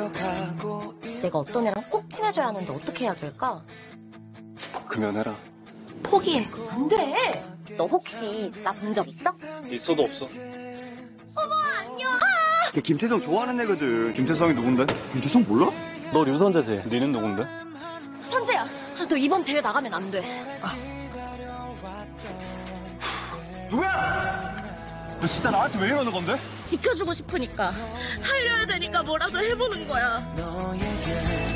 내가 어떤 애랑 꼭 친해져야 하는데 어떻게 해야 될까? 금연해라. 포기해. 안 돼. 너 혹시 나 본 적 있어? 있어도 없어. 어머, 안녕. 걔 김태성 좋아하는 애거든. 김태성이 누군데? 김태성 몰라? 너 류선재지? 니는 누군데? 선재야, 너 이번 대회 나가면 안 돼. 누구야? 너 진짜 나한테 왜 이러는 건데? 지켜주고 싶으니까, 살려야 되니까 뭐라도 해보는 거야.